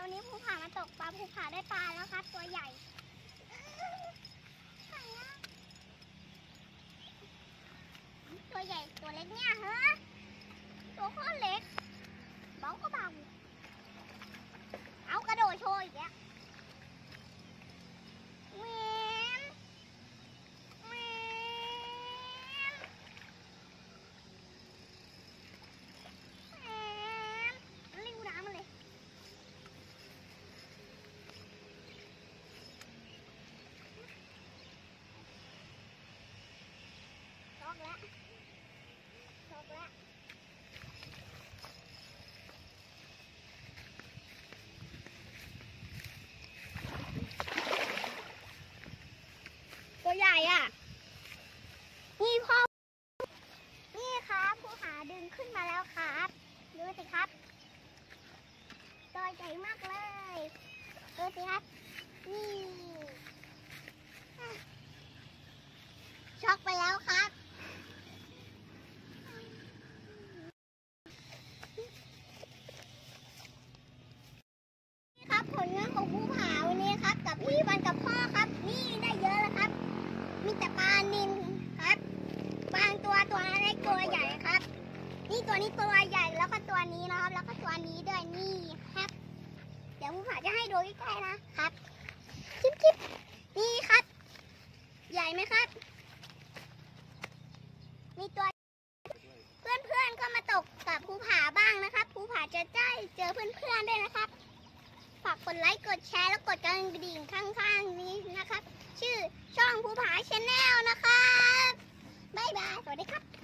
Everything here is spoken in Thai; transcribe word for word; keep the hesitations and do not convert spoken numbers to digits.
วันนี้ภูผามาตกปลาภูผาได้ปลาแล้วครับตัวใหญ่ตัวใหญ่ตัวเล็กเนี่ยฮะตัวโคตรเล็กเบาก็เบาเอากระโดดโชว์อีกแล้วแหวนแหวนแหวนมันเล่นกูน้ำมันเลยช็อกแล้วช็อกแล้วตัวใหญ่อ่ะนี่พ่อนี่ครับผู้หาดึงขึ้นมาแล้วครับดูสิครับตัวใหญ่มากเลยดูสิครับนี่ช็อกไปแล้วครับนี่ครับผลงานของภูผาวันนี้ครับกับพี่วันกับพ่อครับนี่ได้เยอะแล้วครับมีแต่ปลานิลครับบางตัวตัวเล็กตัวใหญ่ครับนี่ตัวนี้ตัวใหญ่แล้วก็ตัวนี้นะครับแล้วก็ตัวนี้ด้วยนี่ครับเดี๋ยวภูผาจะให้ดูใกล้ๆนะครับจิ๊บจิ๊บนี่ครับใหญ่ไหมครับมีตัวเพื่อนๆก็มาตกกับภูผาบ้างนะครับภูผาจะได้เจอเพื่อนๆด้วยนะครับฝากกดไลค์กดแชร์แล้วกดกระดิ่งข้างๆนี้นะครับชื่อช่องภูผาชาแนลนะครับบ๊ายบายสวัสดีครับ